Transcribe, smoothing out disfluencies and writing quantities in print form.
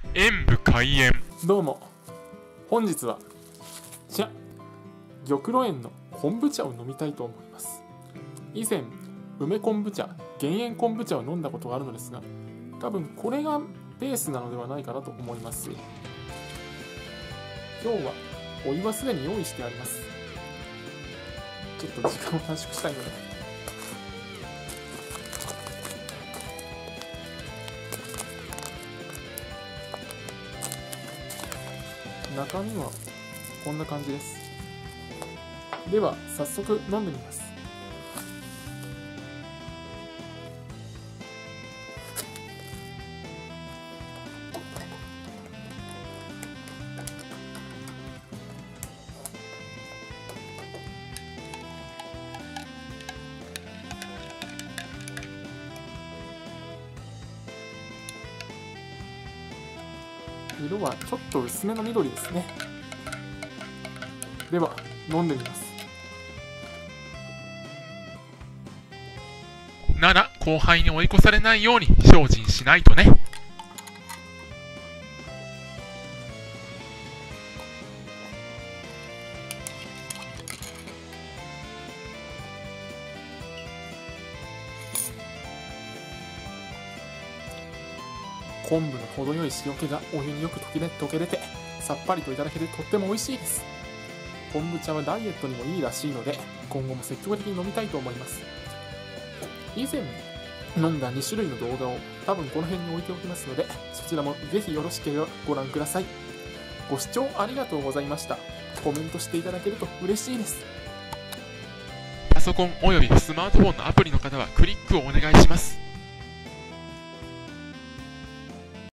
演武開演。 どうも、本日は玉露園の昆布茶を飲みたいと思います。以前梅昆布茶、減塩昆布茶を飲んだことがあるのですが、多分これがベースなのではないかなと思います。今日はお湯はすでに用意してあります。ちょっと時間を短縮したいので中身はこんな感じです。では早速飲んでみます。色はちょっと薄めの緑ですね。では飲んでみます。 なら後輩に追い越されないように精進しないとね。 昆布の程よい塩気がお湯によく溶け出て、さっぱりといただけてとっても美味しいです。昆布茶はダイエットにもいいらしいので、今後も積極的に飲みたいと思います。以前飲んだ2種類の動画を多分この辺に置いておきますので、そちらもぜひよろしければご覧ください。ご視聴ありがとうございました。コメントしていただけると嬉しいです。 パソコンおよびスマートフォンのアプリの方はクリックをお願いします。